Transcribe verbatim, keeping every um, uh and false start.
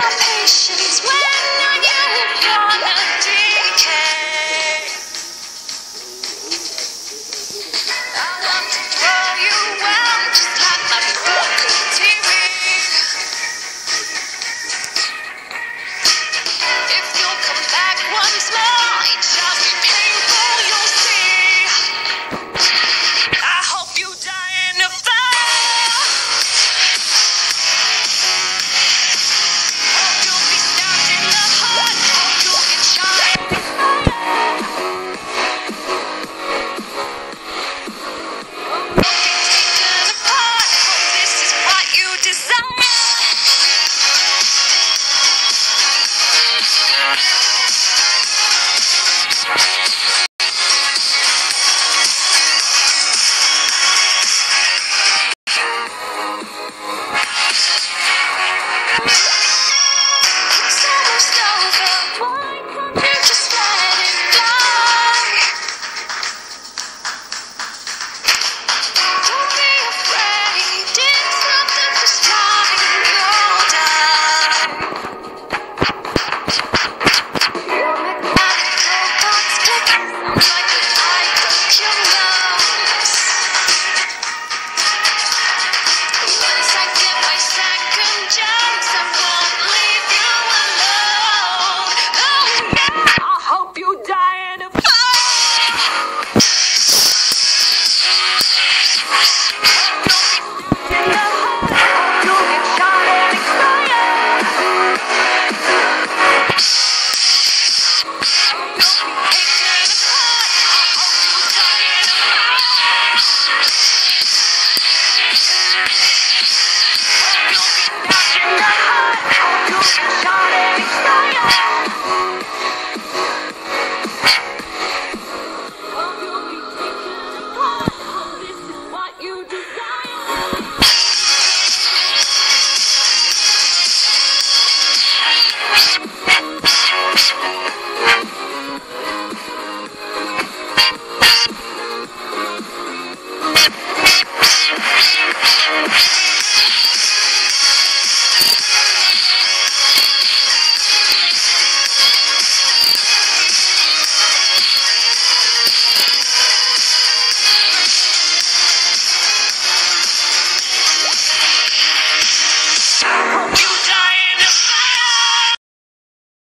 patience when you wanna decay. I want to throw you out just like my broken T V. If you'll come back once more, it shall be painful, you'll see. I hope you die in a fire. Hope you'll be stabbed in the heart. Hope you'll get shot in the fire. Hope you're taken apart. Hope this is what you desire.